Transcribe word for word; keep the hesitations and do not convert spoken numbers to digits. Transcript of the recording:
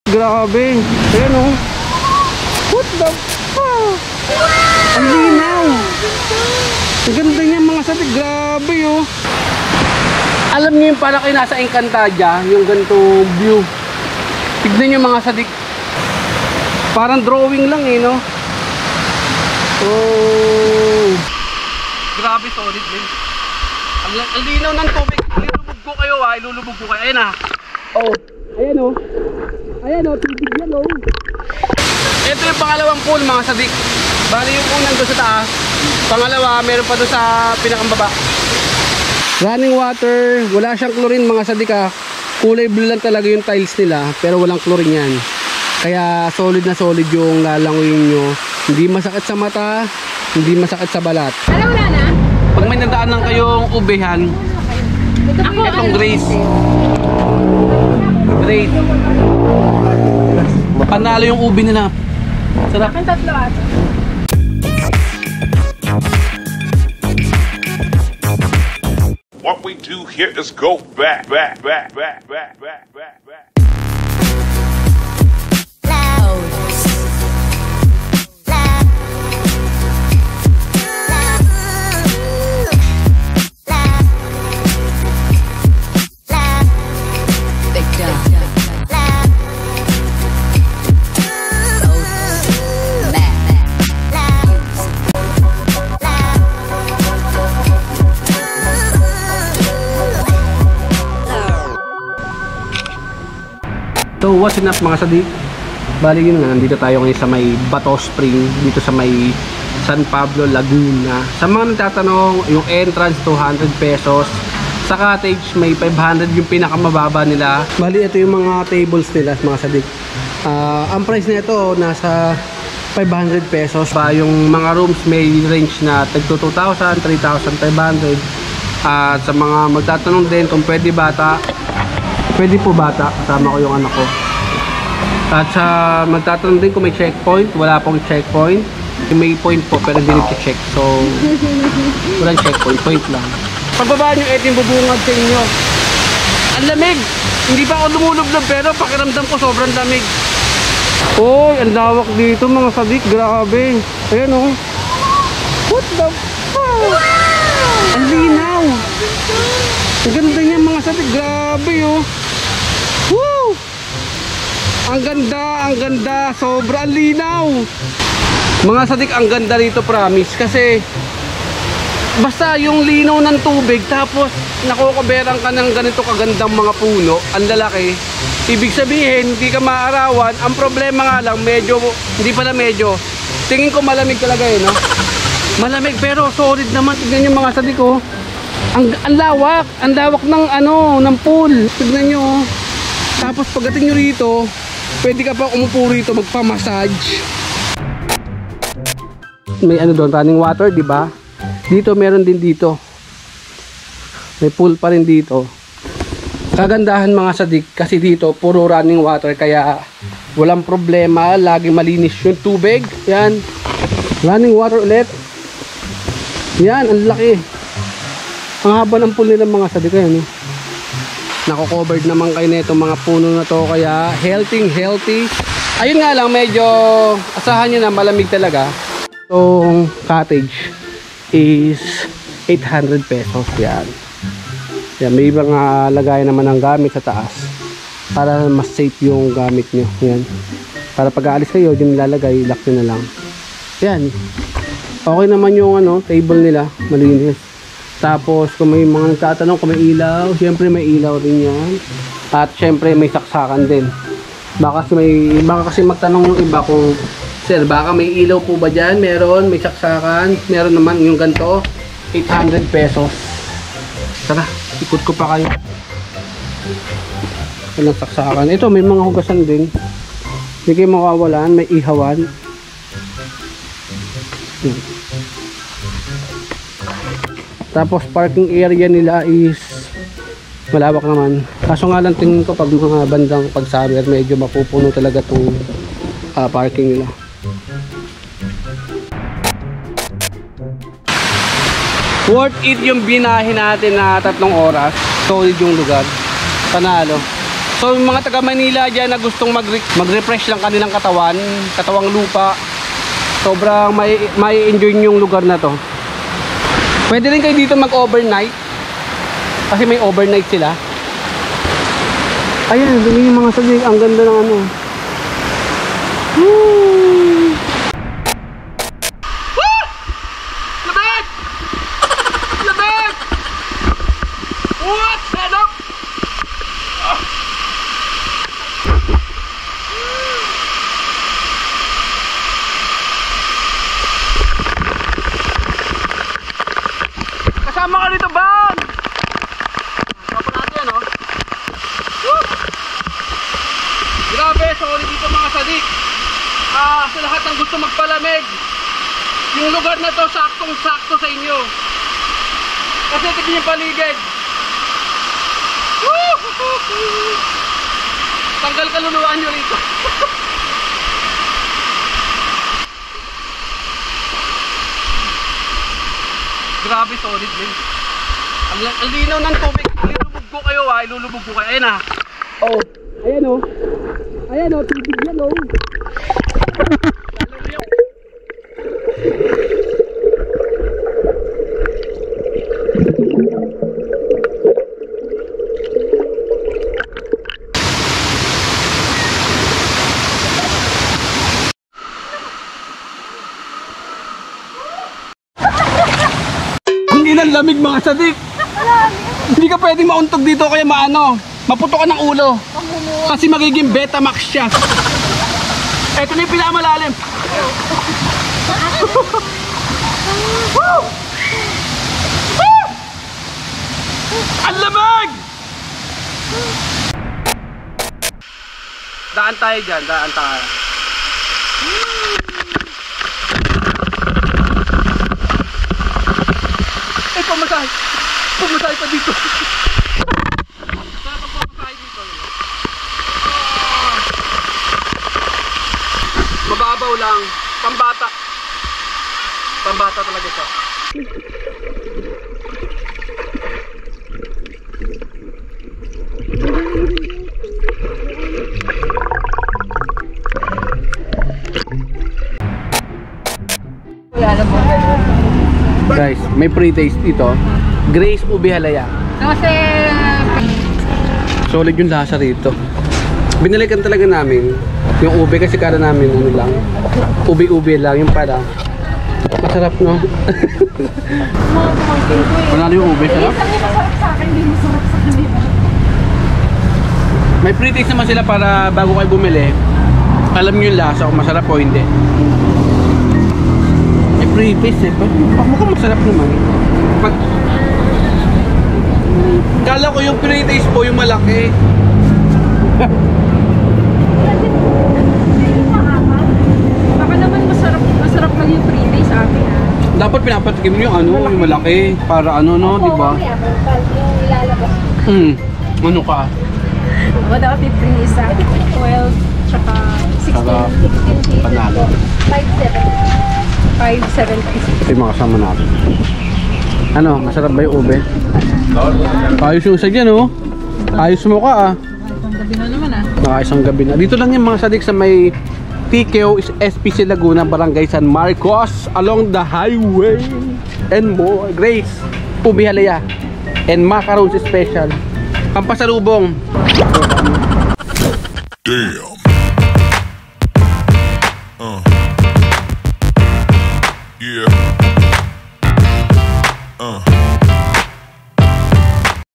Grabe. Ayan o. What the fuck? Ang linaw. Ang ganda niya mga sadik. Grabe o. Alam niyo yung para kayo nasa Encantadia, yung ganito view. Tignan niyo mga sadik. Parang drawing lang eh, no? Oh. Grabe, solid din. Ang, ang linaw ng tubig. Ilulubog ko kayo ah, ilulubog ko kayo. Ayan ah. Oh, ayan oh. Ayan oh, tubig yan oh. Ito yung pangalawang pool mga sadik. Bali yung unang doon sa taas. Pangalawa, meron pa doon sa pinakambaba. Running water, wala siyang chlorine mga sadik ah. Kulay blue lang talaga yung tiles nila, pero walang chlorine yan. Kaya solid na solid yung lalanguyin nyo. Hindi masakit sa mata, hindi masakit sa balat. Alam wala na? Pag may nadaanan kayong ubehan, itong Grace. Grace. Panalo yung ube nila. Sarap. Ang tatlo ato. What we do here is go back, back, back, back, back, back, back, back. So what's up mga sadik? Bali yun nga, nandito tayo ngayon sa may Bato Spring, dito sa may San Pablo, Laguna. Sa mga nagtatanong, yung entrance two hundred pesos, sa cottage may five hundred yung pinakamababa nila. Bali ito yung mga tables nila mga sadik. Uh, ang price na ito nasa five hundred pesos. Ba, yung mga rooms may range na tag two thousand, three thousand five hundred. At uh, sa mga magtatanong din kung pwede bata, pwede po bata, kasama ko yung anak ko. At sa magtatanong din kung may checkpoint, wala pong checkpoint. May point po pero hindi nag-check. So, walang checkpoint, point lang. Pagbaba nyo, ito yung bubungad sa inyo. Ang lamig! Hindi pa ako lumulublob pero pakiramdam ko sobrang lamig. Oy, ang lawak dito mga sadik, grabe. Ayan o. Oh. What the fuck? Wow! Ang linaw. Ang ganda niya mga sadik, grabe o. Oh. Woo! Ang ganda, ang ganda, sobrang linaw. Mga sadik, ang ganda rito promise kasi basta yung linaw ng tubig tapos nakokoberan ka ng ganito kagandang mga puno, ang lalaki. Ibig sabihin, hindi ka maarawan. Ang problema nga lang, medyo, hindi pala medyo, tingin ko malamig talaga eh, no? Malamig pero solid naman. Tignan nyo mga sadik oh. Ang, ang lawak, ang lawak ng ano, ng pool. Tignan nyo oh. Tapos pagdating nyo rito, pwede ka pa umupo rito magpa-massage. May ano doon, running water, di ba? Dito meron din dito. May pool pa rin dito. Kagandahan mga sadik kasi dito puro running water kaya walang problema, laging malinis yung tubig. Yan. Running water ulit. Yan, ang laki. Ang haba ng pool nila mga sadik ayan, eh. Nako-covered naman kayo nito mga puno na to kaya healthy healthy. Ayun nga lang medyo asahan niyo na malamig talaga. Itong cottage is eight hundred pesos yan. Yan, may ibang uh, lagay naman ng gamit sa taas para mas safe yung gamit nyo. Yan. Para pag aalis kayo, yung nilalagay, lock nyo na lang. Yan. Okay naman yung ano, table nila, malinis. Tapos kung may mga nagtatanong kung may ilaw, syempre may ilaw rin yan. At syempre may saksakan din. Baka kasi, may, baka kasi magtanong yung iba kung sir, baka may ilaw po ba dyan? Meron, may saksakan. Meron naman yung ganito, eight hundred pesos. Tara, ikot ko pa kayo. Walang saksakan. Ito, may mga hugasan din. Hindi kayo makawalan, may ihawan. Hmm. Tapos parking area nila is malawak naman. Kaso nga lang tingin ko pag mga bandang pag summer medyo mapupuno talaga itong uh, parking nila. Worth it yung binahin natin na tatlong oras. Solid yung lugar. Panalo. So yung mga taga Manila dyan na gustong mag mag-refresh lang kanilang katawan, katawang lupa, sobrang may, may enjoy yung lugar na to. Pwede rin kayo dito mag-overnight kasi may overnight sila. Ayan, dumi yung mga sabi, ang ganda ng ano. Woo! Woo! Labit! Labit! What? Head up! Kasama ka dito, Bang! Kapag natin, no? Woo! Grabe, sorry dito mga sadik. Ah, sa lahat ng gusto magpalamig, yung lugar na to saktong-sakto sa inyo. Kasi tignan yung paligid. Woo! Tanggal kaluluwaan nyo rito. Grabe, solid din. Ang, ang linaw ng tubig. Ilulubog ko kayo ha, ilulubog ko kayo. Ayan ha. Oh, ayan o. Ayan o, tubig yan o. Hindi nang lamig mga sadik. Hindi ka pwedeng mauntog dito kaya maano, maputo ka ng ulo. Kasi magiging Betamax siya. Ito na yung pinakamalalim. Woo! Woo! Ang lamig! Daan tayo dyan, daan tayo. Eh, pumasay! Pumasay pa dito! Sarap ang pumasay dito. Mababaw lang. Pambata. Pambata talaga siya. Guys, may pre-taste dito. Grace Ubi Halaya. Kasi Solid yung lasa rito. Binalikan talaga namin yung ube kasi kala namin ano lang, ubi-ubi lang, yung pala masarap, no? Wala na yung ube, sarap? masarap sa akin, hindi masarap sa kanila. May pre-taste naman sila para bago kayo bumili, alam nyo yung lasa kung masarap o hindi. May pre-taste eh, pero mukhang masarap naman. Pag kala ko yung pre-taste po yung malaki. Baka naman masarap, masarap lang yung pre-taste sa akin, ha? Dapat pinapatikim nyo yung ano, yung malaki para ano, no, di ba? Yung ilalabas. Hmm, ano ka? O, dapat yung pre-taste sa twelve, tsaka Saka sixteen. panalo. five seven. five seventy. Ito yung mga kasama natin. Ano, masarap ba yung ube? Ayos yung isa dyan, oh. Ayos mo ka, ah. Isang gabi na naman, ah. Nakaisang gabi na. Dito lang yung mga sadik sa may T K O S P C Laguna, Barangay San Marcos, along the highway and more. Grace Ubi Halaya and macarons special. Pampasalubong. Damn. Uh. Yeah.